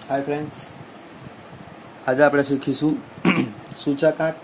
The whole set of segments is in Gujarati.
हाय फ्रेंड्स, आज આપણે શીખીશું સૂચકાંક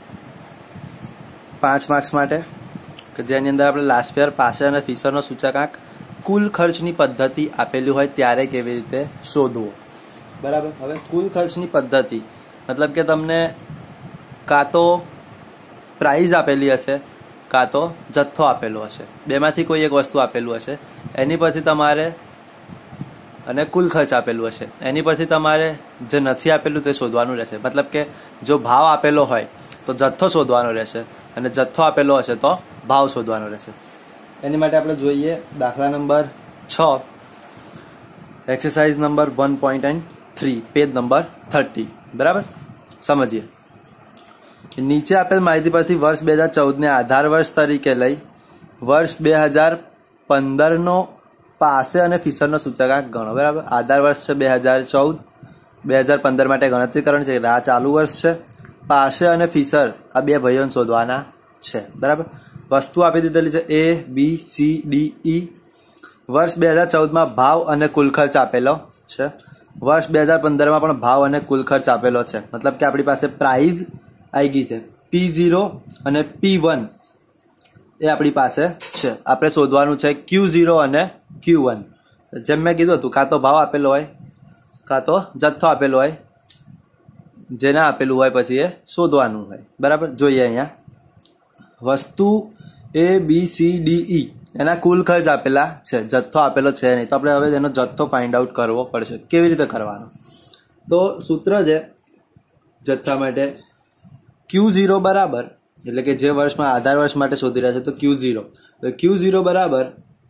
5 માર્ક્સ માટે કે જેની અંદર આપણે લાસ્ટ યર પાસે અને ફિશરનો સૂચકાંક કુલ ખર્ચની પદ્ધતિ આપેલી હોય ત્યારે કેવી રીતે શોધવો. બરાબર. હવે કુલ ખર્ચની પદ્ધતિ મતલબ કે તમને કાં તો પ્રાઇઝ આપેલી હશે કાં તો જથ્થો આપેલો હશે, બેમાંથી કોઈ એક વસ્તુ આપેલું હશે, એની પરથી તમારે અને કુલ ખર્ચ આપેલું હશે એની પરથી તમારે જે નથી આપેલું તે શોધવાનું રહેશે. મતલબ કે જો ભાવ આપેલો હોય તો જથ્થો શોધવાનો રહેશે અને જથ્થો આપેલો હશે તો ભાવ શોધવાનો રહેશે. એની માટે આપણે જોઈએ દાખલા number 6, exercise number 1.3, page number 30. બરાબર. સમજીએ. નીચે આપેલ માહિતી પરથી વર્ષ 2014 ને આધાર વર્ષ તરીકે લઈ વર્ષ 2015 નો પાસે અને ફિશરનો સૂચકાંક ગણો. બરાબર. આધાર વર્ષ છે 2014, 2015 માટે ગણતરી કરવાની છે એટલે આ ચાલુ વર્ષ છે. પાસે અને ફિશર આ બે ભાઈઓને શોધવાના છે. બરાબર. વસ્તુ આપી દીધેલી છે A, B, C, D, E. વર્ષ 2014 માં ભાવ અને કુલ ખર્ચ આપેલો છે. વર્ષ 2015 માં પણ ભાવ અને કુલ ખર્ચ આપેલો છે. મતલબ કે આપણી પાસે પ્રાઇઝ આવી ગઈ છે P0 અને P1 એ આપણી પાસે છે. આપણે શોધવાનું છે Q0 અને Q1. જેમ મેં કીધું હતું, કાં તો ભાવ આપેલો હોય કાં તો જથ્થો આપેલો હોય, જેને આપેલું હોય પછી એ શોધવાનું હોય. બરાબર. જોઈએ અહીંયા વસ્તુ A, B, C, D, E એના કુલ ખર્ચ આપેલા છે, જથ્થો આપેલો છે નહીં, તો આપણે હવે એનો જથ્થો ફાઇન્ડ આઉટ કરવો પડશે. કેવી રીતે કરવાનો? તો સૂત્ર છે જથ્થા માટે Q0 બરાબર, એટલે કે જે વર્ષમાં આધાર વર્ષ માટે શોધી રહ્યા છે તો Q0, તો Q0 બરાબર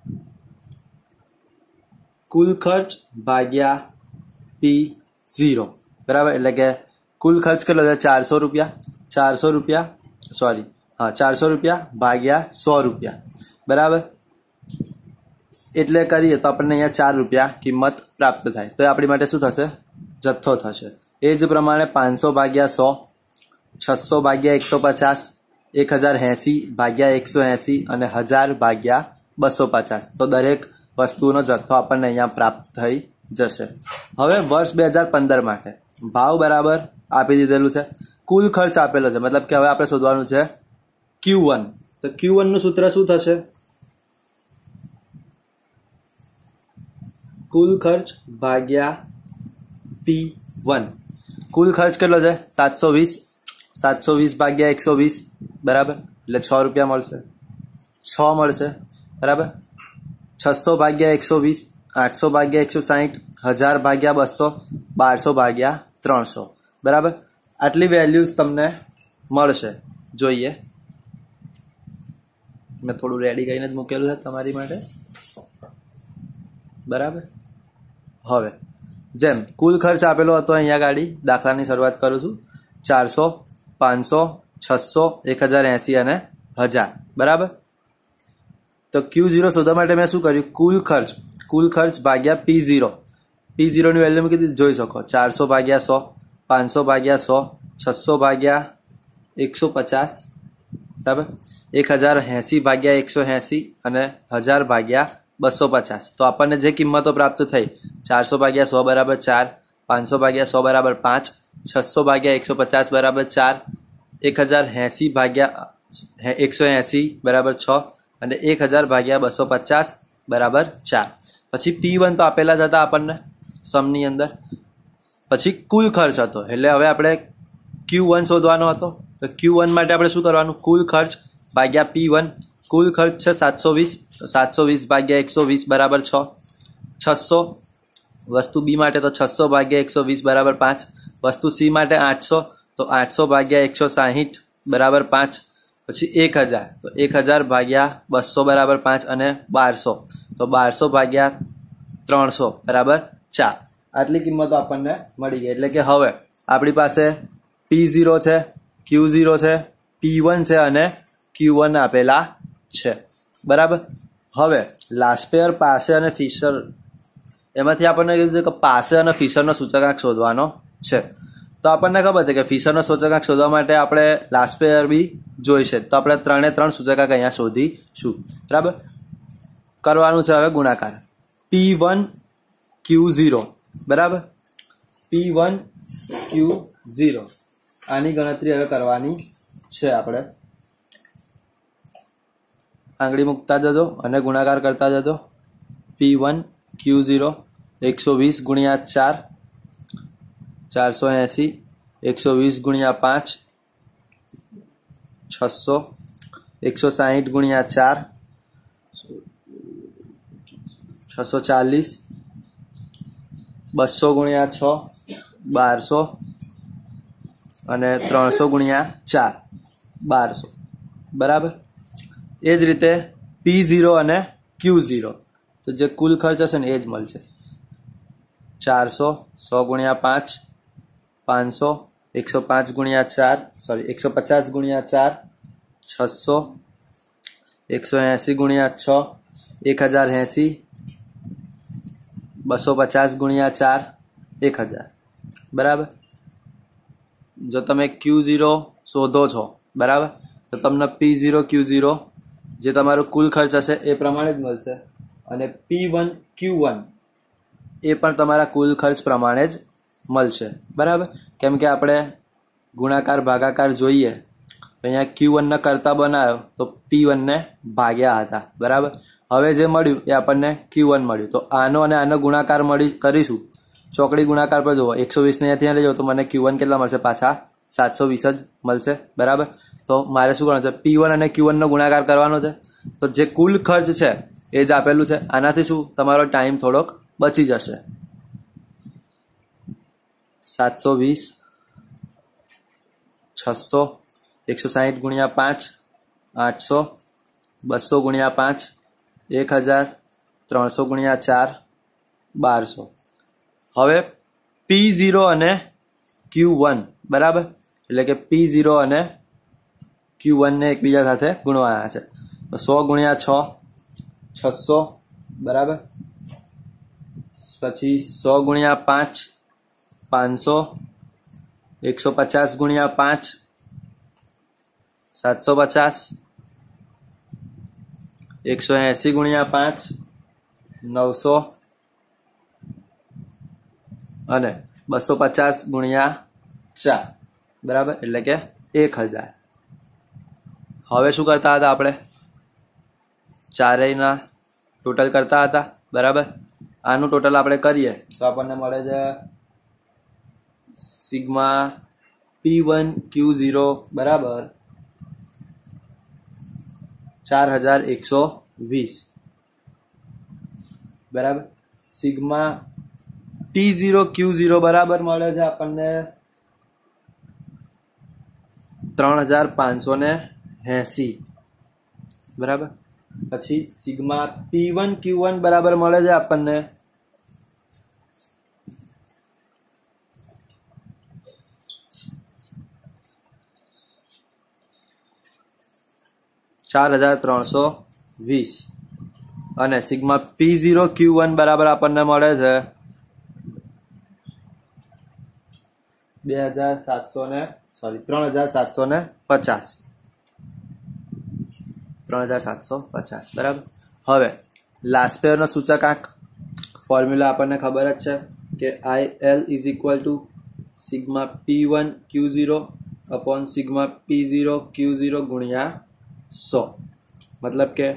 કુલ ખર્ચ ભાગ્યા P0. બરાબર. એટલે કે કુલ ખર્ચ કેટલો છે? 400 રૂપિયા. 400 રૂપિયા ભાગ્યા 100 રૂપિયા. બરાબર. એટલે કરીએ તો આપણને અહીંયા 4 રૂપિયા કિંમત પ્રાપ્ત થાય. તો આપણી માટે શું થશે? જથ્થો થશે. એ જ પ્રમાણે 500 ભાગ્યા 100, 600 ભાગ્યા 150, 1080 ભાગ્યા 180 અને 1000 ભાગ્યા 250. તો દરેક વસ્તુનો જથ્થો આપણને અહીંયા પ્રાપ્ત થઈ જશે. હવે વર્ષ 2015 માટે ભાવ બરાબર આપી દીધેલું છે, કુલ ખર્ચ આપેલો છે, મતલબ કે હવે આપણે શોધવાનું છે Q1. તો Q1 નું સૂત્ર શું થશે? કુલ ખર્ચ ભાગ્યા P1. કુલ ખર્ચ કેટલો છે? 720. 720 ભાગ્યા 120. બરાબર. એટલે 6 રૂપિયા મળશે. 6 મળશે. બરાબર. 600 ભાગ્યા 120, 800 ભાગ્યા 160, 1000 ભાગ્યા 200, 1200 ભાગ્યા 300. બરાબર. આટલી વેલ્યુઝ તમને મળશે. જોઈએ, મેં થોડું રેડી કરીને જ મૂકેલું છે તમારી માટે. બરાબર. હવે જેમ કુલ ખર્ચ આપેલો હતો અહીંયા ગાડી દાખલાની શરૂઆત કરું છું. 400, 500, 600, 1080 અને 1000. બરાબર. તો Q0 શોધવા માટે મેં શું કર્યું? કુલ ખર્ચ ભાગ્યા P0. P0 ની વેલ્યુ મૂકી દીધી, જોઈ શકો. 400 ભાગ્યા 100, 500 ભાગ્યા 100, 600 ભાગ્યા 150. બરાબર. 1080 ભાગ્યા 180 અને 1000 ભાગ્યા 250. તો આપણને જે કિંમતો પ્રાપ્ત થઈ 400 ભાગ્યા 100 બરાબર 4, 500 ભાગ્યા 100 બરાબર 5, 600 ભાગ્યા 150 બરાબર 4, 1080 ભાગ્યા 180 બરાબર 6 અને 1000 ભાગ્યા 250 બરાબર 4. પછી P1 તો આપેલા જ હતા આપણને સમની અંદર. પછી કુલ ખર્ચ હતો એટલે હવે આપણે Q1 શોધવાનો હતો. તો Q1 માટે આપણે શું કરવાનું? કુલ ખર્ચ ભાગ્યા P1. કુલ ખર્ચ છે 720, તો 720 ભાગ્યા 120 બરાબર 6. 600 વસ્તુ B માટે, તો 600 ભાગ્યા 120 બરાબર 5. વસ્તુ C માટે 800, તો 800 ભાગ્યા 160 બરાબર 5. પછી 1000, તો 1000 ભાગ્યા 200 બરાબર 5 અને 1200, તો 1200 ભાગ્યા 300 બરાબર 4. આટલી કિંમતો આપણને મળી ગઈ. એટલે કે હવે આપણી પાસે P0 છે, Q0 છે, P1 છે અને Q1 આપેલા છે. બરાબર. હવે લાસ્ટ પેયર પાસે અને ફિશર, એમાંથી આપણને કીધું છે કે પાસે અને ફિશરનો સૂચકાંક શોધવાનો છે. તો આપણને ખબર છે કે ફિશરનો સૂચકાંક શોધવા માટે આપણે લાસ્ટ પેયર બી જોઈશે. તો આપણે 3 સૂચકાંક અહીંયા શોધીશું. બરાબર. કરવાનું છે હવે ગુણાકાર P1 Q0. બરાબર. P1 Q0 આની ગણતરી હવે કરવાની છે આપણે. આંગળી મૂકતા જજો અને ગુણાકાર કરતા જજો. P1 Q0 120 ગુણ્યા 4 480, 120 ગુણ્યા 5 600, 160 ગુણ્યા 4 640, 200 ગુણ્યા 6 1200 અને 300 ગુણ્યા 4 1200. બરાબર. એ જ રીતે P0 અને Q0 તો જે કુલ ખર્ચ હશે ને એ જ મળશે. 400 100 ગુણ્યા 5 500, 105 ગુણ્યા 4 150 ગુણ્યા 4 600, 180 ગુણ્યા 6 1080, 250 ગુણ્યા 4 1000. બરાબર. જો તમે Q0 શોધો છો બરાબર તો તમને P0 Q0 જે તમારો કુલ ખર્ચ હશે એ પ્રમાણે જ મળશે અને P1 Q1 એ પણ તમારા કુલ ખર્ચ પ્રમાણે જ મળશે. બરાબર. કેમ કે આપણે ગુણાકાર ભાગાકાર જોઈએ અહીંયા Q1 ને કરતા બનાવ્યો તો P1 ને ભાગ્યા હતા. બરાબર. હવે જે મળ્યું એ આપણને Q1 મળ્યું તો આનો અને આનો ગુણાકાર કરીશું. ચોકડી ગુણાકાર પર જુઓ 120 ને અહીંયાથી લઈ જાઓ તો મને Q1 કેટલા મળશે? પાછા 720 જ મળશે. બરાબર. તો મારે શું કરવાનું છે? P1 અને Q1 નો ગુણાકાર કરવાનો છે. તો જે કુલ ખર્ચ છે એ જ આપેલું છે. આનાથી શું તમારો ટાઈમ થોડોક બચી જશે. 720 600, 160 ગુણ્યા 5 800, 200 ગુણ્યા 5 1000, 300 ગુણ્યા 4 1200. હવે P0 અને Q1 બરાબર એટલે કે P0 અને Q1 ને એકબીજા સાથે ગુણવાના છે. તો 100 ગુણ્યા 6 600 બરાબર. પછી 100 ગુણ્યા 5 500, 150 ગુણ્યા 5 750, 180 ગુણ્યા 5 900 અને 250 ગુણ્યા 4 બરાબર એટલે કે 1000. હવે શું કરતા હતા આપણે? ચારેયના ટોટલ કરતા હતા. બરાબર. આનું ટોટલ આપણે કરીએ તો આપણને મળે છે સિગ્મા P1 Q0 બરાબર 4120. બરાબર. સિગ્મા P0 Q0 બરાબર મળે છે આપણને 3580. બરાબર. પછી સિગ્મા P1 Q1 બરાબર મળે છે આપણને 4320 અને સિગ્મા P0 Q1 બરાબર આપણને મળે છે 3750. બરાબર. હવે લાસ્ટ પેયરનો સૂચકાંક ફોર્મ્યુલા આપણને ખબર જ છે કે IL is equal to sigma P1 Q0 upon sigma P0 Q0 ગુણ્યા 100. મતલબ કે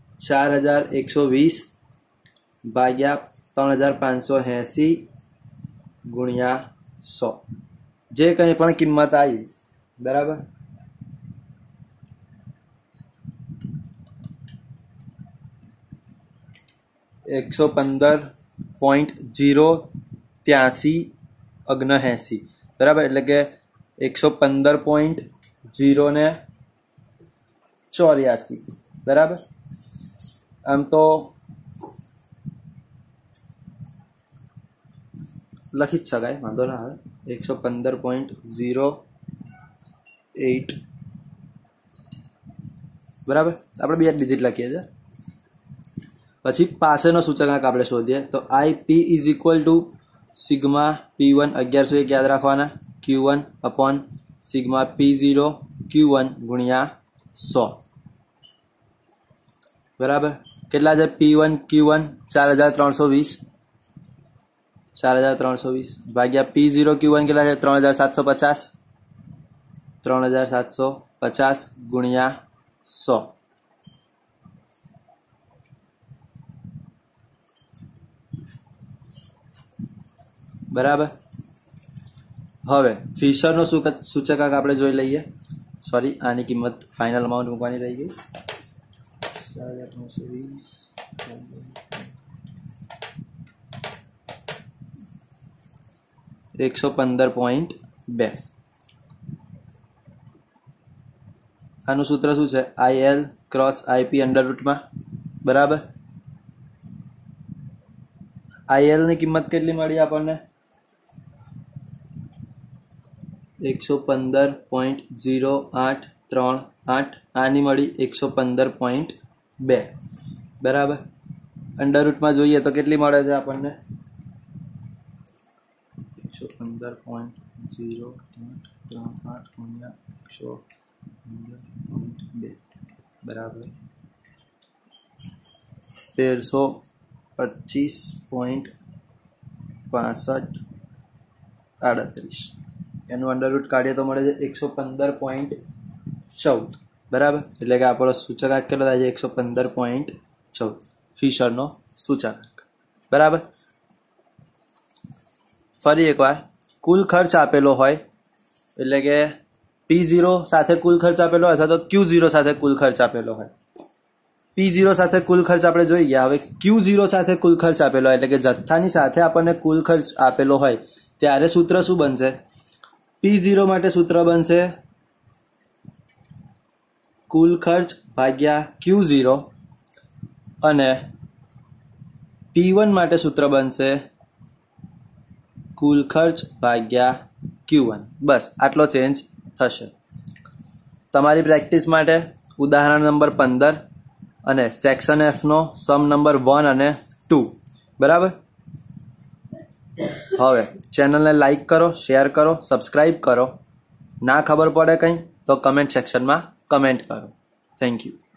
4120 ભાગ્યા 3580 ગુણ્યા 100 જે કંઈ પણ કિંમત આવી બરાબર 115.08379 બરાબર એટલે કે 115.084 બરાબર. આમ તો લખી જ શકાય વાંધો ના આવે 115.08 બરાબર. આપણે બે ડિજિટ લખીએ છીએ. પછી પાસેનો સૂચકાંક આપણે શોધીએ તો IP is equal to sigma P1 1101 યાદ રાખવાના Q1 upon sigma P0 Q1 ગુણ્યા 100 બરાબર. કેટલા છે P1 Q1 4320 4320 ભાગ્યા P0 Q1 કેટલા છે 3750 3750 ગુણ્યા 100 બરાબર. હવે ફિશરનો સૂચકાંક આપણે જોઈ લઈએ. સોરી, આની કિંમત ફાઇનલ અમાઉન્ટ મૂકવાની રહી ગઈ. 115.2. આનું સૂત્ર શું છે? IL ક્રોસ IP અંડર રૂટમાં. બરાબર. IL ની કિંમત કેટલી મળી આપણને? 115.0838. આની મળી 115.2. બરાબર. અંડર રૂટમાં જોઈએ તો કેટલી મળે છે આપણને? 115.0838 ગુણ્યા 115.2 બરાબર 1325.6538. એનું અંડર રૂટ કાઢીએ તો મળે છે 115.14. બરાબર. એટલે કે આપણો સૂચકાંક કેટલો થાય છે? 115.14 ફિશરનો સૂચકાંક. બરાબર. ફરી એકવાર, કુલ ખર્ચ આપેલો હોય એટલે કે P0 સાથે કુલ ખર્ચ આપેલો હોય અથવા તો Q0 સાથે કુલ ખર્ચ આપેલો હોય. P0 સાથે કુલ ખર્ચ આપણે જોઈ ગયા. હવે Q0 સાથે કુલ ખર્ચ આપેલો હોય એટલે કે જથ્થાની સાથે આપણને કુલ ખર્ચ આપેલો હોય ત્યારે સૂત્ર શું બનશે? P0 માટે સૂત્ર બનશે કુલ ખર્ચ ભાગ્યા Q0 અને P1 માટે સૂત્ર બનશે કુલ ખર્ચ ભાગ્યા Q1. બસ આટલો ચેન્જ થશે. તમારી પ્રેક્ટિસ માટે ઉદાહરણ નંબર 15 અને સેક્શન Fનો સમ નંબર 1 અને 2. બરાબર. હવે ચેનલને લાઈક કરો, શેર કરો, સબસ્ક્રાઈબ કરો. ના ખબર પડે કંઈ તો કમેન્ટ સેક્શનમાં કમેન્ટ કરો. Thank you.